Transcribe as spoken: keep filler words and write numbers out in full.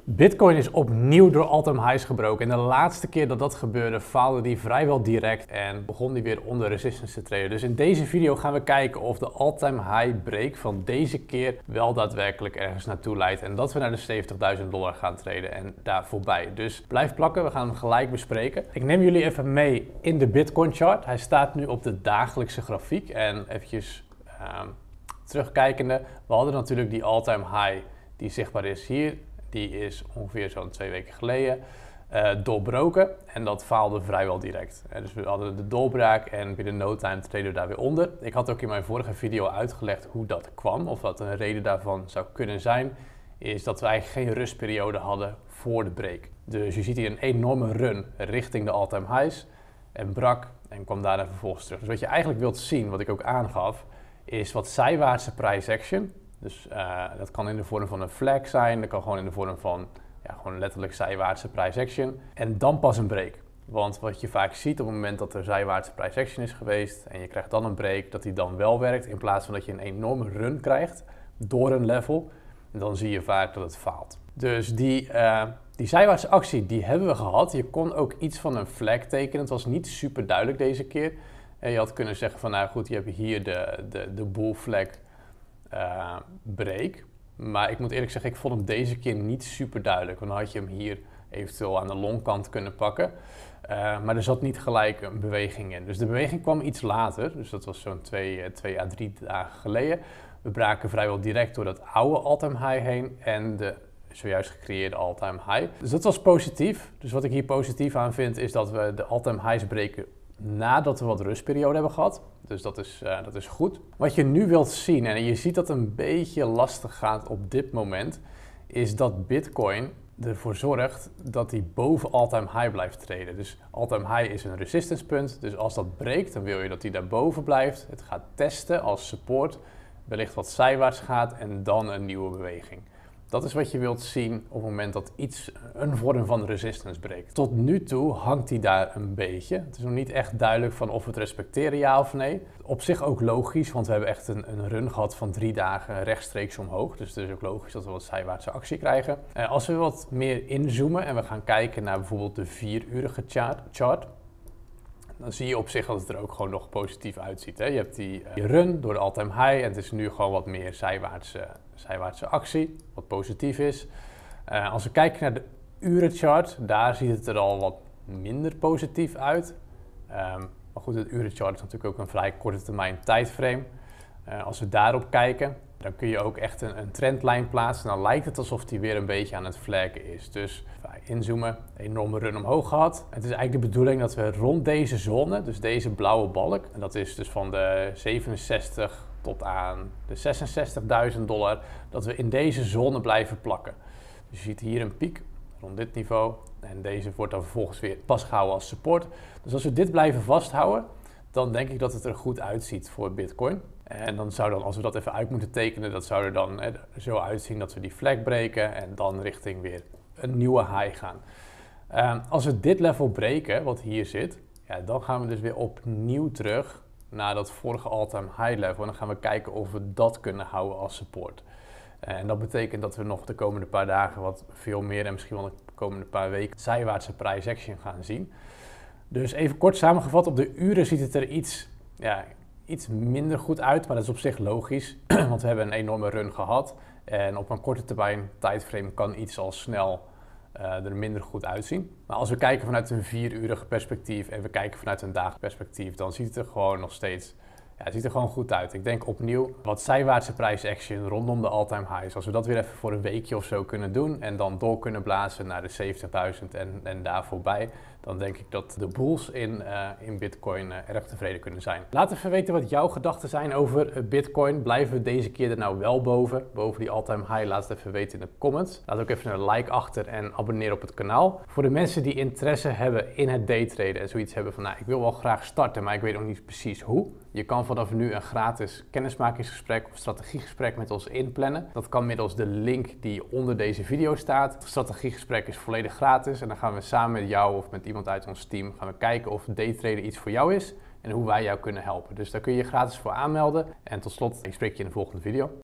Bitcoin is opnieuw door all-time highs gebroken. En de laatste keer dat dat gebeurde, faalde die vrijwel direct en begon die weer onder resistance te treden. Dus in deze video gaan we kijken of de all-time high break van deze keer wel daadwerkelijk ergens naartoe leidt. En dat we naar de zeventigduizend dollar gaan traden en daar voorbij. Dus blijf plakken, we gaan hem gelijk bespreken. Ik neem jullie even mee in de Bitcoin chart. Hij staat nu op de dagelijkse grafiek. En eventjes uh, terugkijkende, we hadden natuurlijk die all-time high die zichtbaar is hier. Die is ongeveer zo'n twee weken geleden uh, doorbroken en dat faalde vrijwel direct. Uh, dus we hadden de doorbraak en binnen no time treden we daar weer onder. Ik had ook in mijn vorige video uitgelegd hoe dat kwam, of wat een reden daarvan zou kunnen zijn, is dat we eigenlijk geen rustperiode hadden voor de break. Dus je ziet hier een enorme run richting de all-time highs en brak en kwam daarna vervolgens terug. Dus wat je eigenlijk wilt zien, wat ik ook aangaf, is wat zijwaartse price action. Dus uh, dat kan in de vorm van een flag zijn, dat kan gewoon in de vorm van ja, gewoon letterlijk zijwaartse price action. En dan pas een break. Want wat je vaak ziet op het moment dat er zijwaartse price action is geweest en je krijgt dan een break, dat die dan wel werkt in plaats van dat je een enorme run krijgt door een level. En dan zie je vaak dat het faalt. Dus die, uh, die zijwaartse actie die hebben we gehad. Je kon ook iets van een flag tekenen. Het was niet super duidelijk deze keer. En je had kunnen zeggen van nou goed, je hebt hier de, de, de bull flag. Uh, break. Maar ik moet eerlijk zeggen, ik vond hem deze keer niet super duidelijk. Want dan had je hem hier eventueel aan de longkant kunnen pakken. Uh, maar er zat niet gelijk een beweging in. Dus de beweging kwam iets later. Dus dat was zo'n twee, twee à drie dagen geleden. We braken vrijwel direct door dat oude all-time high heen en de zojuist gecreëerde all-time high. Dus dat was positief. Dus wat ik hier positief aan vind is dat we de all-time highs breken nadat we wat rustperiode hebben gehad. Dus dat is, uh, dat is goed. Wat je nu wilt zien, en je ziet dat een beetje lastig gaat op dit moment, is dat Bitcoin ervoor zorgt dat hij boven all-time high blijft treden. Dus all-time high is een resistance punt. Dus als dat breekt, dan wil je dat hij daarboven blijft. Het gaat testen als support, wellicht wat zijwaarts gaat en dan een nieuwe beweging. Dat is wat je wilt zien op het moment dat iets een vorm van resistance breekt. Tot nu toe hangt hij daar een beetje. Het is nog niet echt duidelijk van of we het respecteren, ja of nee. Op zich ook logisch, want we hebben echt een, een run gehad van drie dagen rechtstreeks omhoog. Dus het is ook logisch dat we wat zijwaartse actie krijgen. Uh, als we wat meer inzoomen en we gaan kijken naar bijvoorbeeld de vierurige chart, chart dan zie je op zich dat het er ook gewoon nog positief uitziet. Hè? Je hebt die, uh, die run door de all-time high en het is nu gewoon wat meer zijwaartse, zijwaartse actie, wat positief is. Uh, als we kijken naar de urenchart, daar ziet het er al wat minder positief uit. Um, maar goed, het urenchart is natuurlijk ook een vrij korte termijn tijdframe. Uh, als we daarop kijken, dan kun je ook echt een, een trendlijn plaatsen. Dan lijkt het alsof die weer een beetje aan het flaggen is. Dus inzoomen, een enorme run omhoog gehad. Het is eigenlijk de bedoeling dat we rond deze zone, dus deze blauwe balk, en dat is dus van de zevenenzestig tot aan de zesenzestigduizend dollar, dat we in deze zone blijven plakken. Dus je ziet hier een piek rond dit niveau en deze wordt dan vervolgens weer vastgehouden als support. Dus als we dit blijven vasthouden, dan denk ik dat het er goed uitziet voor Bitcoin. En dan zou dan, als we dat even uit moeten tekenen, dat zou er dan hè, zo uitzien dat we die flag breken en dan richting weer een nieuwe high gaan. Uh, als we dit level breken, wat hier zit, ja, dan gaan we dus weer opnieuw terug naar dat vorige all-time high level. En dan gaan we kijken of we dat kunnen houden als support. Uh, en dat betekent dat we nog de komende paar dagen wat veel meer en misschien wel de komende paar weken zijwaartse price action gaan zien. Dus even kort samengevat, op de uren ziet het er iets, ja, iets minder goed uit, maar dat is op zich logisch, want we hebben een enorme run gehad. En op een korte termijn tijdframe kan iets al snel uh, er minder goed uitzien. Maar als we kijken vanuit een vierurig perspectief en we kijken vanuit een dagelijks perspectief, dan ziet het er gewoon nog steeds, ja, het ziet er gewoon goed uit. Ik denk opnieuw wat zijwaartse price action rondom de all-time highs. Als we dat weer even voor een weekje of zo kunnen doen en dan door kunnen blazen naar de zeventigduizend en, en daar voorbij, dan denk ik dat de bulls in, uh, in Bitcoin uh, erg tevreden kunnen zijn. Laat even weten wat jouw gedachten zijn over uh, Bitcoin. Blijven we deze keer er nou wel boven, boven die all-time high? Laat het even weten in de comments. Laat ook even een like achter en abonneer op het kanaal. Voor de mensen die interesse hebben in het daytraden en zoiets hebben van, nou, ik wil wel graag starten, maar ik weet nog niet precies hoe. Je kan vanaf nu een gratis kennismakingsgesprek of strategiegesprek met ons inplannen. Dat kan middels de link die onder deze video staat. Het strategiegesprek is volledig gratis en dan gaan we samen met jou of met iemand uit ons team gaan we kijken of daytraden iets voor jou is en hoe wij jou kunnen helpen. Dus daar kun je je gratis voor aanmelden. En tot slot, ik spreek je in de volgende video.